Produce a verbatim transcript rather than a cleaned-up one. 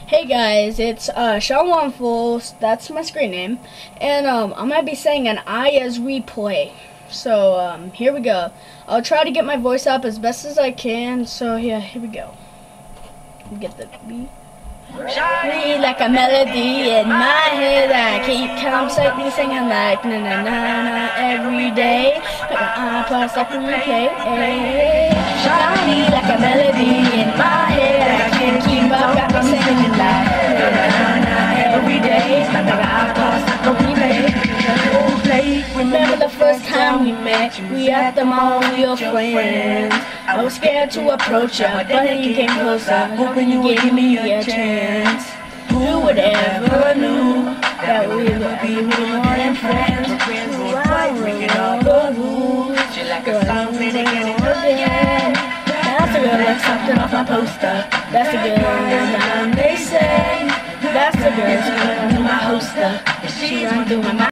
Hey guys, it's uh, Sean Fools. That's my screen name, and um, I'm gonna be saying an I as replay. So um, here we go. I'll try to get my voice up as best as I can. So yeah, here we go. Get the beat. Shiny like a melody in my head. I keep constantly singing like na na na na every day. Like an iPod stuck in replay. Shiny like a melody in my head. I can't keep up. Got me singing like na na na every day. Like an iPod stuck in replay. Remember the first time we met? We at the mall, we were friends. I was scared to approach you, but then you came closer, hoping you would give me a chance. Who would ever knew that we would be more than friends? Rivaling all the rules, girl, I'm singing again. That's a girl like something off my poster. That's a girl that they say. That's a girl who's under my hoster. She run through my mind.